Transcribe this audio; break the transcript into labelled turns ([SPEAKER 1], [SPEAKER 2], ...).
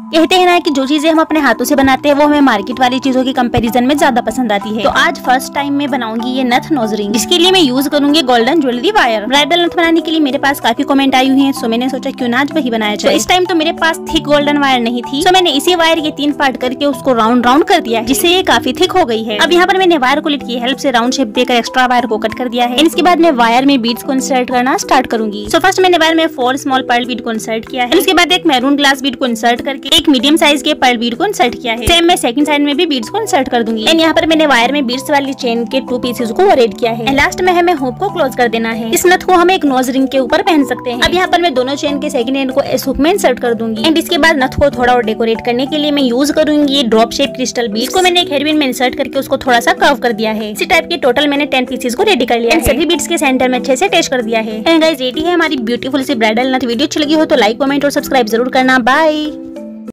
[SPEAKER 1] कहते हैं ना कि जो चीजें हम अपने हाथों से बनाते हैं वो हमें मार्केट वाली चीजों की कंपैरिजन में ज्यादा पसंद आती है। तो आज फर्स्ट टाइम मैं बनाऊंगी ये नथ नोज रिंग, जिसके लिए मैं यूज करूंगी गोल्डन ज्वेलरी वायर। ब्राइडल नथ बनाने के लिए मेरे पास काफी कमेंट आई हुई है, सो मैंने सोचा क्यों ना आज वही बनाया जाए। इस टाइम तो मेरे पास थिक गोल्डन वायर नहीं थी, तो मैंने इसी वायर के 3 पार्ट करके उसको राउंड राउंड कर दिया है, जिससे ये काफी थिक हो गई है। अब यहाँ पर मैंने वायर को लिट की हेल्प से राउंड शेप देकर एक्स्ट्रा वायर को कट कर दिया है। इसके बाद मैं वायर में बीड्स को इंसर्ट करना स्टार्ट करूंगी। सो फर्स्ट मैंने वायर में 4 स्मॉल पर्ल बीड को इंसर्ट किया है। इसके बाद एक मैरून ग्लास बीड को इंसर्ट करके एक मीडियम साइज के पर्ल बीड को इंसर्ट किया है। सेम मैं सेकंड साइड में भी बीड्स को इंसर्ट कर दूंगी। एंड यहाँ पर मैंने वायर में बीड्स वाली चेन के 2 पीसेस को रेड किया है। लास्ट में हमें हुक को क्लोज कर देना है। इस नथ को हम एक नोज रिंग के ऊपर पहन सकते हैं। अब यहाँ पर मैं दोनों चेन के सेकंड एंड को इस हुक में इंसर्ट कर दूंगी। एंड इसके बाद नथ को थोड़ा और डेकोरेट करने के लिए मैं यूज करूंगी ये ड्रॉप शेप क्रिस्टल बीड। इसको मैंने एक हेडपिन में इंसर्ट करके उसको थोड़ा सा कर्व कर दिया है। इसी टाइप के टोटल मैंने 10 पीसेस को रेडी कर लिया है। सभी बीड्स के सेंटर में अच्छे से अटैच कर दिया है। एंड गाइस रेडी है हमारी ब्यूटीफुल सी ब्राइडल नथ। वीडियो अच्छी लगी हो तो लाइक, कमेंट और सब्सक्राइब जरूर करना। बाय।